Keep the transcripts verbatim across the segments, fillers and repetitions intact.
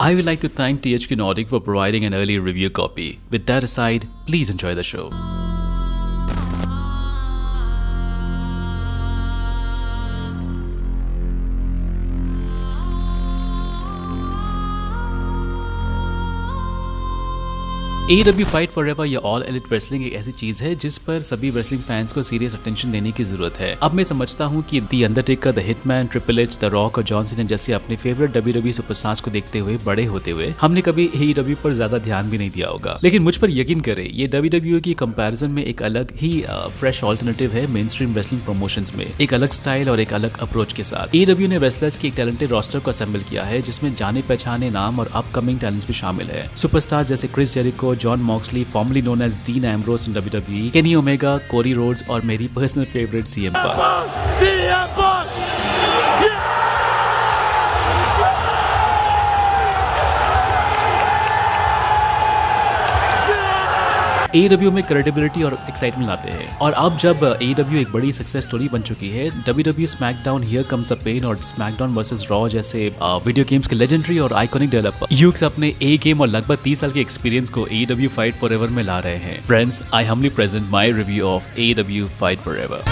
I would like to thank T H Q Nordic for providing an early review copy. With that aside, please enjoy the show. A E W Fight Forever या All Elite Wrestling एक ऐसी चीज है जिस पर सभी wrestling fans को serious attention देने की जरूरत है। अब मैं समझता हूँ कि the Undertaker, the Hitman, Triple H, the Rock और जॉन सीना जैसे अपने फेवरेट डब्ल्यू डब्ल्यू सुपरस्टार्स को देखते हुए बड़े होते हुए हमने कभी ए ई डब्ल्यू पर ज्यादा ध्यान भी नहीं दिया होगा। लेकिन मुझ पर यकीन करें, ये डब्ल्यू डब्ल्यू की कंपैरिजन में एक अलग ही फ्रेश ऑल्टरनेटिव है मेन स्ट्रीम रेसलिंग प्रमोशंस में, एक अलग स्टाइल और एक अलग अप्रोच के साथ। ए ई डब्ल्यू ने रेसलर्स की एक टैलेंटेड रोस्टर को असेंबल किया है जिसमें जाने पहचाने नाम और अपकमिंग टैलेंट्स भी शामिल है। सुपरस्टार्स जैसे Chris Jericho, Jon Moxley, formerly known as Dean Ambrose in W W E, Kenny Omega, Cody Rhodes और मेरी personal favourite C M Punk। A E W में क्रेडिबिलिटी और एक्साइटमेंट लाते हैं। और अब जब ए ई डब्ल्यू एक बड़ी सक्सेस स्टोरी बन चुकी है, W W SmackDown, here comes the pain और स्मैकडाउन वर्सेस रॉ जैसे वीडियो गेम्स के लेजेंडरी और आइकॉनिक डेवलपर यूक्स अपने ए गेम और लगभग तीस साल के एक्सपीरियंस को A E W Fight Forever में ला रहे हैं। Friends, I humbly present my review of A E W Fight Forever.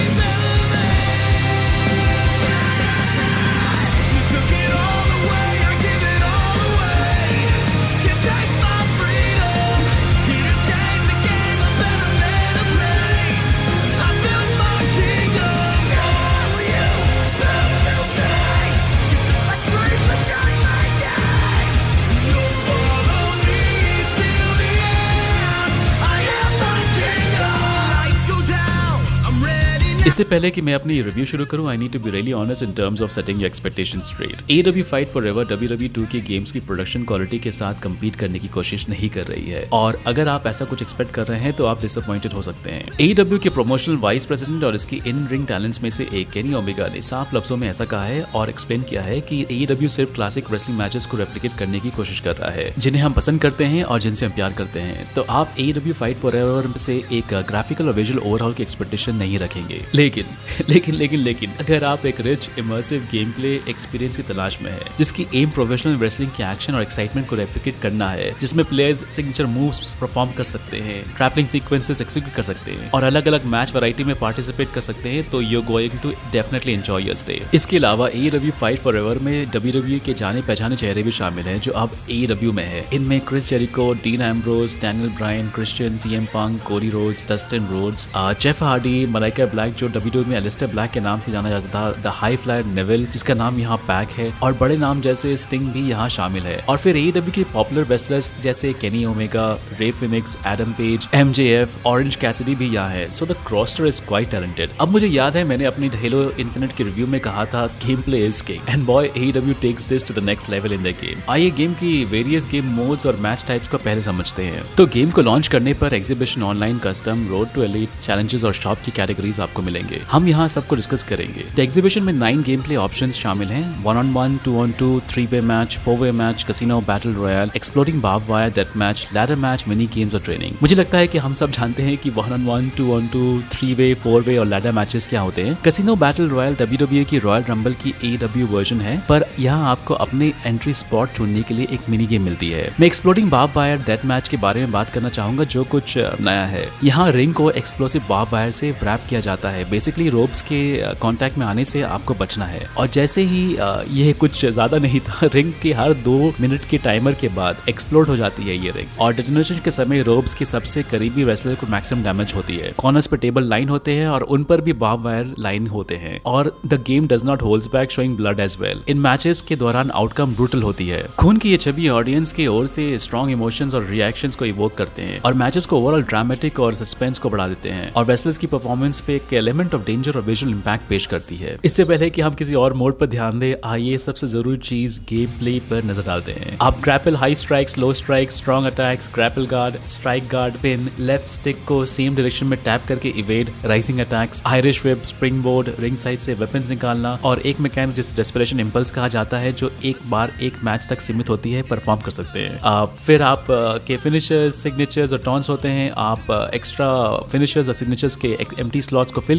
इससे पहले कि मैं अपनी रिव्यू शुरू करूं, I need to be really honest in terms of setting your expectations straight. A E W Fight Forever W W two K games की production quality के साथ compete करने की कोशिश नहीं कर रही है, और अगर आप ऐसा कुछ एक्सपेक्ट कर रहे हैं तो आप डिसअपॉइंटेड हो सकते हैं। ए ई डब्ल्यू के प्रोमोशनल वाइस प्रेसिडेंट और इसकी इन रिंग टैलेंट्स में से एक केनी ओमेगा ने साफ लफ्जों में ऐसा कहा है और एक्सप्लेन किया है कि ए ई डब्ल्यू सिर्फ क्लासिक रेसलिंग मैचेस को रेप्लिकेट करने की कोशिश कर रहा है जिन्हें हम पसंद करते हैं और जिनसे हम प्यार करते हैं। तो आप A E W Fight Forever से एक ग्राफिकल और विजुअल ओवरऑल की एक्सपेक्टेशन नहीं रखेंगे। लेकिन लेकिन लेकिन लेकिन अगर आप एक rich immersive game play experience की तलाश में है जिसकी एम प्रोफेशनल रेसलिंग के एक्शन और एक्साइटमेंट को रेप्लिकेट करना है, जिसमें प्लेयर्स सिग्नेचर मूव्स परफॉर्म कर सकते हैं, ट्रैपलिंग सीक्वेंसेस एक्सिक्यूट कर सकते हैं और अलग अलग मैच वैरायटी में पार्टिसिपेट कर सकते हैं, तो you going to definitely enjoy your stay. इसके अलावा A E W Fight Forever में डब्ल्यू डब्ल्यू के जाने पहचाने चेहरे भी शामिल हैं जो अब ए ई डब्ल्यू में है। इनमें Chris Jericho, Dean Ambrose, Daniel Bryan, Christian, C M Punk, Cody Rhodes, Dustin Rhodes, Jeff Hardy, Malakai Black जो डब्ल्यू डब्ल्यू में एलिस्टर ब्लैक के नाम से जाना जाता था, द हाई फ्लायर नेविल जिसका नाम यहाँ पैक है, और बड़े नाम जैसे स्टिंग भी यहाँ शामिल है। और फिर ए ई डब्ल्यू के पॉपुलर रेसलर्स जैसे Kenny Omega, Rey Fenix, Adam Page, M J F, Orange Cassidy भी यहाँ है। So the roster is quite talented. अब मुझे याद है मैंने अपनी हेलो इन्फिनिट की रिव्यू में कहा था game play is king and boy A E W takes this to the next level in the game. आइए गेम की वेरियस गेम मोड्स और मैच टाइप्स को पहले समझते हैं। तो गेम को लॉन्च करने पर exhibition, online, custom, road to elite, challenges और शॉप की कैटेगरीज आपको मिलेंगे। हम यहाँ सबको डिस्कस करेंगे। द एग्जीबिशन में नाइन गेम प्ले ऑप्शंस शामिल हैं, one on one, two on two, three way match, four way match, casino, battle royale, exploding barb wire, death match, ladder match, mini games और training. मुझे लगता है कि हम सब जानते हैं कि one on one, two on two, three way, four way और लैडर मैचेस क्या होते हैं। Casino battle royale W W की रॉयल रंबल की ए डब्ल्यू वर्जन है, पर यहाँ आपको अपने एंट्री स्पॉट चुनने के लिए एक मिनी गेम मिलती है। मैं exploding barb wire death match के बारे में बात करना चाहूंगा जो कुछ नया है। यहाँ रिंग को एक्सप्लोसिव बार्ब वायर से रैप किया जाता है। बेसिकली रोप्स के कांटेक्ट में आने से आपको बचना है, और जैसे ही यह कुछ ज्यादा नहीं था, रिंग के हर दो मिनट के टाइमर के बाद एक्सप्लोड हो जाती है ये रिंग, और डेटोनेशन के समय रोप्स के सबसे करीबी रेसलर को मैक्सिमम डैमेज होती है। कॉर्नर्स पर टेबल लाइन होते हैं और उन पर भी बार्ब वायर लाइन होते हैं, और the game does not holds back, showing blood as well. इन मैचेस के दौरान आउटकम ब्रूटल होती है। खून की ये छवि ऑडियंस की ओर से स्ट्रॉन्ग इमोशंस और रिएक्शंस को इवोक करते हैं और मैचेस को ओवरऑल ड्रामेटिक और सस्पेंस को बढ़ा देते हैं, और रेसलर्स की परफॉर्मेंस पे एक एलिमेंट ऑफ डेंजर और विजुअल इंपैक्ट पेश करती है। इससे पहले कि हम किसी और मोड पर ध्यान दें, आइए सबसे जरूरी चीज गेम प्ले पर नजर डालते हैं। आप grapple, high strikes, low strikes, strong attacks, grapple guard, strike guard, pin, left stick को सेम डायरेक्शन में टैप करके evade, rising attacks, Irish whip, spring board, ring side से वेपन्स निकालना, और एक मैकेनिक जिसे डेस्परेशन इंपल्स कहा जाता है जो एक बार एक मैच तक सीमित होती है, परफॉर्म कर सकते हैं। आ, फिर आप के फिनिशर्स, सिग्नेचर्स और टॉन्स होते हैं। आप एक्स्ट्रा फिनिशर्स और सिग्नेचर्स के एम्प्टी स्लॉट्स को फिल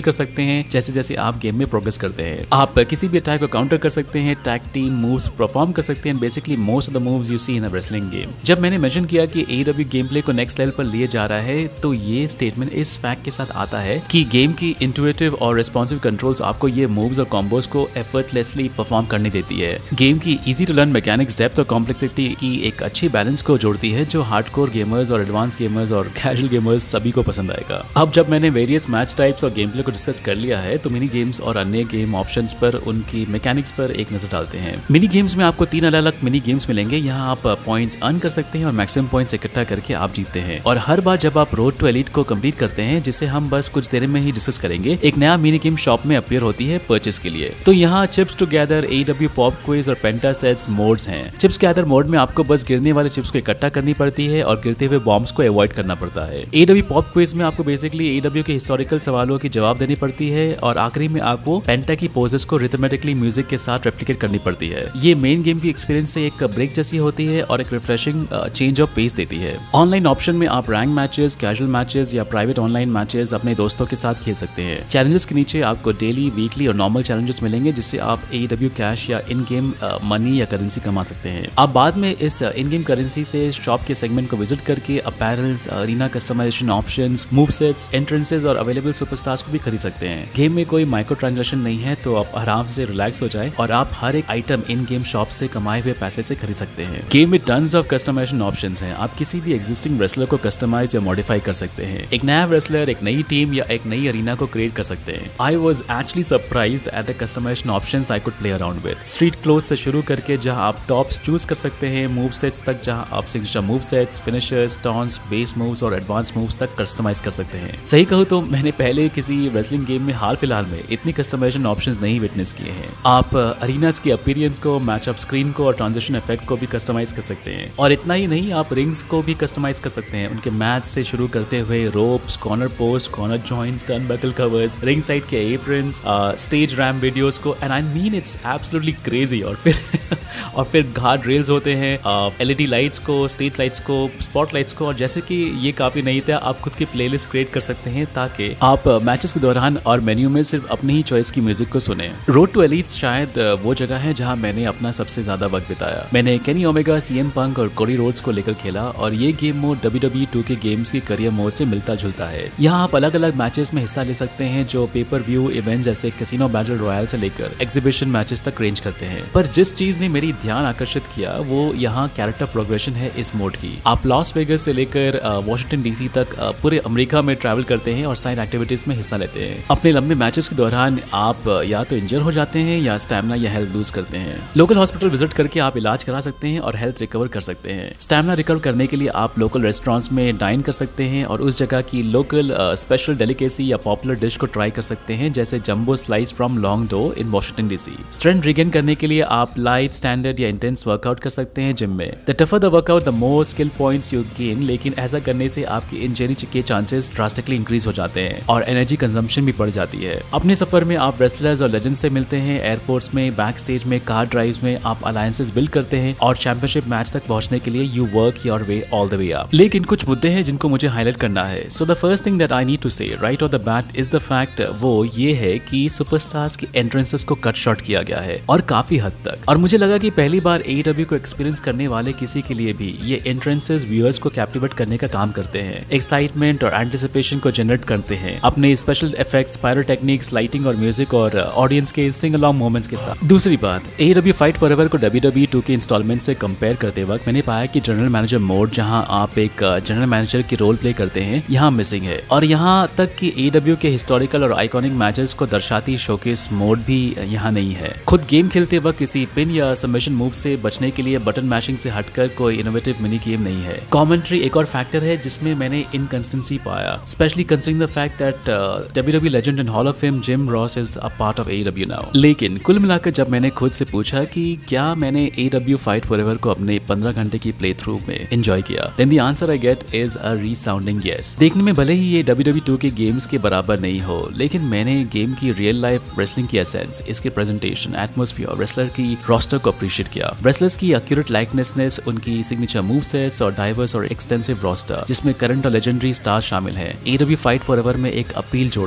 स्केल कर सकते हैं जैसे जैसे आप गेम में प्रोग्रेस करते हैं। आप किसी भी अटैक को काउंटर कर सकते हैं, टैग टीम मूव्स परफॉर्म कर सकते हैं, basically most of the moves you see in a wrestling game. जब मैंने मेंशन किया कि एडब्ल्यू गेम प्ले को नेक्स्ट लेवल पर लिए जा रहा है, तो ये स्टेटमेंट इस फैक्ट के साथ आता है कि गेम की इंट्यूटिव और रिस्पॉन्सिव कंट्रोल्स आपको ये मूव्स और कॉम्बोज को एफर्टलेसली परफॉर्म करने देती है। गेम की easy to learn mechanics, depth और कॉम्प्लेक्सिटी की एक अच्छी बैलेंस को जोड़ती है जो हार्डकोर गेमर्स और एडवांस गेमर्स और कैजुअल गेमर्स सभी को पसंद आएगा। अब जब मैंने वेरियस मैच टाइप्स और गेम प्ले को डिस्कस कर लिया है, तो मिनी गेम्स और अन्य गेम ऑप्शंस पर उनकी मैकेनिक्स पर एक नजर डालते हैं। मिनी गेम्स में आपको तीन अलग अलग मिनी गेम्स मिलेंगे। यहाँ आप पॉइंट्स अर्न कर सकते हैं और मैक्सिमम पॉइंट्स इकट्ठा करके आप जीतते हैं। और हर बार जब आप रोड टू एलीट को कंप्लीट करते हैं, जिसे हम बस कुछ देर में ही डिस्कस करेंगे, एक नया मिनी गेम शॉप में अपीयर होती है परचेस के लिए। तो यहाँ chips together, A E W pop quiz और पेंटा सेट्स मोड्स हैं। चिप्स गैदर मोड में आपको बस गिरने वाले चिप्स को इकट्ठा करनी पड़ती है और गिरते हुए बॉम्ब्स को अवॉइड करना पड़ता है। एडब्ल्यू पॉप क्विज में आपको बेसिकली एडब्ल्यू के हिस्टोरिकल सवालों की जवाब देनी पड़ती है और आखिरी में आपको पेंटा की पोजेस को रिथमेटिकली म्यूजिक के साथ रेप्लिकेट करनी पड़ती है। ये मेन गेम की एक्सपीरियंस से एक ब्रेक जैसी होती है और एक रिफ्रेशिंग चेंज ऑफ पेस देती है। ऑनलाइन ऑप्शन में आप रैंक मैचेस, कैजुअल मैचेस या प्राइवेट ऑनलाइन मैचेस अपने दोस्तों के साथ खेल सकते हैं। चैलेंजेस के नीचे आपको डेली, वीकली और नॉर्मल चैलेंजेस मिलेंगे जिससे आप एडब्ल्यू कैश या इन गेम मनी या करेंसी कमा सकते हैं। आप बाद में इस इन गेम करेंसी से शॉप के सेगमेंट को विजिट करके apparels, arena customisation options, move sets, entrances और अवेलेबल सुपरस्टार्स को भी खरीद सकते हैं। गेम में कोई माइक्रो ट्रांजैक्शन नहीं है, तो आप आराम से रिलैक्स हो जाए और आप हर एक आइटम इन गेम शॉप से कमाए हुए पैसे से खरीद सकते हैं। गेम में टन्स ऑफ कस्टमाइजेशन ऑप्शंस हैं। आप किसी भी एग्जिस्टिंग रेसलर को कस्टमाइज या मॉडिफाई कर सकते हैं। एक नया रेसलर, एक नई टीम या एक नई अरीना को क्रिएट कर सकते हैं। I was actually surprised at the customisation options I could play around with. Street cloth से शुरू करके जहां आप टॉप्स चूज कर सकते हैं, मूव सेट्स तक जहां आप signature move sets, finishers, taunts, base moves और एडवांस मूव्स तक कस्टमाइज कर सकते हैं। सही कहूं तो मैंने पहले किसी रेसलिंग गेम में हाल फिलहाल में इतनी कस्टमाइजेशन ऑप्शंस नहीं विटनेस किए हैं। आप अरीनास की अपीयरेंस को, मैचअप स्क्रीन को और ट्रांजिशन इफेक्ट को भी कस्टमाइज कर सकते हैं। और इतना ही नहीं, आप रिंग्स को भी कस्टमाइज कर सकते हैं। उनके मैच से शुरू करते हुए ropes, corner post, corner joints, turnbuckle covers, ring side के एप्रन्स, स्टेज रैम्प वीडियोस को, and I mean it's absolutely crazy. और फिर और फिर गार्ड रेल्स होते हैं, एलईडी लाइट्स को, स्ट्रीट लाइट्स को, स्पॉट लाइट्स को, और जैसे कि ये काफी नहीं था, आप खुद की प्लेलिस्ट क्रिएट कर सकते हैं ताकि आप मैचेस के दौरान और मेन्यू में सिर्फ अपनी ही चॉइस की म्यूजिक को सुने। रोड टू एलीट्स शायद वो जगह है जहां मैंने अपना सबसे ज्यादा वक्त बिताया। मैंने केनी ओमेगा, सीएम पंक और कोडी रोड्स को लेकर खेला और ये game mode W W two K games के करियर मोड से मिलता जुलता है। यहाँ आप अलग अलग मैचेस में हिस्सा ले सकते हैं जो पेपर व्यू इवेंट्स जैसे कैसीनो बैटल रॉयल से लेकर एग्जीबिशन मैचेस तक रेंज करते हैं। पर जिस चीज ने मेरी ध्यान आकर्षित किया वो यहाँ कैरेक्टर प्रोग्रेशन है इस मोड की। आप लॉस वेगस से लेकर वॉशिंगटन डीसी तक पूरे अमेरिका में ट्रैवल करते हैं और साइड एक्टिविटीज में हिस्सा लेते हैं। अपने लंबे मैचेस के दौरान आप या तो इंजर हो जाते हैं या स्टैमिना या हेल्थ लूज करते हैं। लोकल हॉस्पिटल विजिट करके आप इलाज करा सकते हैं और हेल्थ रिकवर कर सकते हैं। स्टैमिना रिकवर करने के लिए आप लोकल रेस्टोरेंट्स में डाइन कर सकते हैं और उस जगह की लोकल स्पेशल डेलिकेसी या पॉपुलर डिश को ट्राई कर सकते हैं, जैसे jumbo slice from long dough in Washington DC. Strength regain करने के लिए आप लाइट, स्टैंडर्ड या इंटेंस वर्कआउट कर सकते हैं जिम में। The tougher the workout the more skill points you gain, लेकिन ऐसा करने से आपकी इंजरी के चांसेस ड्रास्टिकली इंक्रीज हो जाते हैं और एनर्जी कंजम्पशन भी बढ़ जाती है। अपने सफर में आप रेसलर्स और लेजेंड्स से मिलते हैं, एयरपोर्ट्स में, बैक स्टेज में, कार ड्राइव्स में आप अलायंसेस बिल्ड करते हैं और चैंपियनशिप मैच तक पहुंचने के लिए you work your way all the way up. लेकिन कुछ मुद्दे हैं जिनको मुझे हाईलाइट करना है। So the first thing that I need to say right off the bat is the fact, वो ये है कि सुपरस्टार्स की एंट्रेंसेस को कट शॉर्ट किया गया है और काफी हद तक। और मुझे लगा कि पहली बार एडब्ल्यू को एक्सपीरियंस करने वाले किसी के लिए भी ये एंट्रेंसेस व्यूअर्स को कैप्टिवेट करने का काम करते हैं, एक्साइटमेंट और एंटिसिपेशन को जनरेट करते हैं अपने स्पेशल इफेक्ट्स, पायरोटेक्निक्स, लाइटिंग और म्यूजिक और ऑडियंस के सिंग अलोंग मोमेंट्स के साथ। दूसरी बात, एडब्ल्यू फाइट फॉरएवर को W W two K installment से कंपेयर करते वक्त मैंने पाया कि जनरल मैनेजर मोड, जहां आप एक जनरल मैनेजर की रोल प्ले करते हैं, यहाँ मिसिंग है। और यहाँ तक कि एडब्ल्यू के हिस्टोरिकल और आइकॉनिक मैचेस को दर्शाती शोकेस मोड भी यहाँ नहीं है। खुद गेम खेलते वक्त किसी पिन या सबमिशन मूव से बचने के लिए बटन मैशिंग से हटकर कोई इनोवेटिव मिनी गेम नहीं है। कमेंट्री एक और फैक्टर है जिसमें मैंने इनकंसिस्टेंसी पाया, specially considering the fact that W W legend and hall of fame Jim Ross is a part of AEW now. लेकिन कुल मिलाकर जब मैंने खुद से पूछा कि क्या मैंने एडब्ल्यू फाइट फॉरएवर को अपने पंद्रह घंटे की प्ले थ्रू में एंजॉय किया, then the answer I get is a resounding yes. देखने में भले ही ये W W two K games के बराबर नहीं हो, लेकिन मैंने गेम की रियल लाइफ रेसलिंग की एसेंस, इसके प्रेजेंटेशन, एटमॉस्फेयर, रेसलर की रोस्टर को अप्रिशिएट किया। रेसलर्स की एक्यूरेट लाइकनेसनेस, उनकी सिग्नेचर मूव सेट्स और डाइवर्स और एक्सटेंसिव रोस्टर जिसमें करंट और लेजेंडरी स्टार शामिल हैं, एडब्ल्यू फाइट फॉरएवर में एक अपील जोड़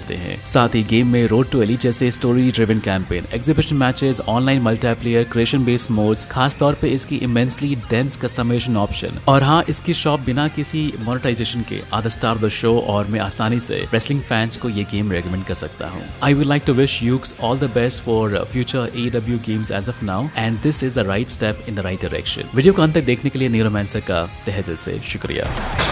जोड़ते हैं। साथ ही गेम में रोड टू एलीट जैसे story driven campaign, exhibition matches, online multiplayer, creation based modes, खास तौर पे इसकी इमेंसली डेंस कस्टमाइजेशन ऑप्शन, और हाँ, इसकी शॉप बिना किसी मोनेटाइजेशन के are the star of the show, और मैं आसानी से रेसलिंग फैंस को ये गेम रेकमेंड कर सकता हूँ। I would like to wish you guys all the best for future A E W games as of now, and this is the right step in the right direction. Video को अंत तक देखने के लिए न्यूरोमैंसर का तहे दिल से शुक्रिया।